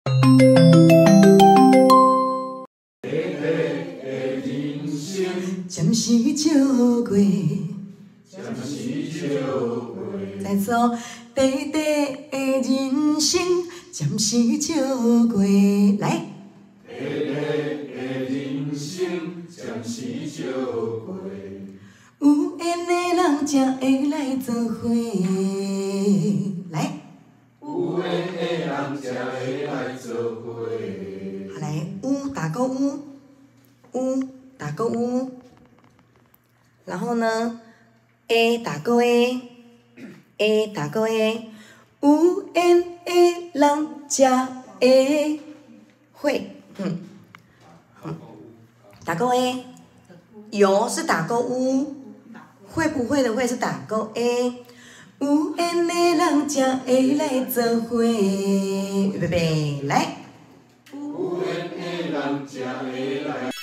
暂时照过，在做短短的人生，暂时照过。来，短短的人生，暂时照过。有缘的人才会来做伙。来，有缘的人才会来做伙。好，来，有打勾有，打勾有。 然后呢 ，A 打勾 A，A 打勾 A， 有缘的人才会会，打勾 A， 有是打勾有，会不会的会是打勾 A， 有缘的人才会来做伙，预备备，来，有缘的人才会来。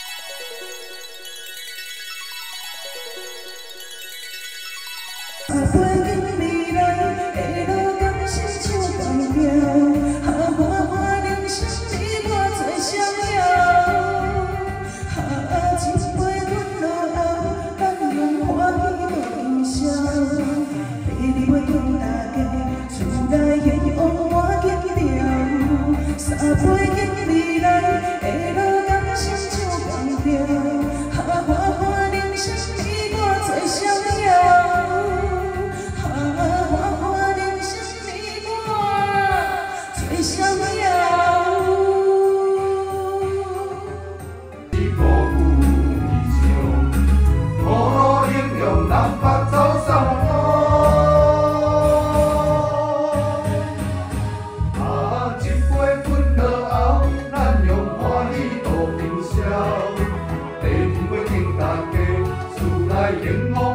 飞进未来的路，感心像同条，花花人生你我做相邀。一杯滚落后，咱用欢喜度今宵。美丽的中大家，厝内现往换紧条。三杯进未来的路，感心像同条，花花人生你我做相邀。 相邀，是无有意想，无英雄南北走相一杯滚落后，咱用欢喜度今宵。地天要敬大家，厝内幸福。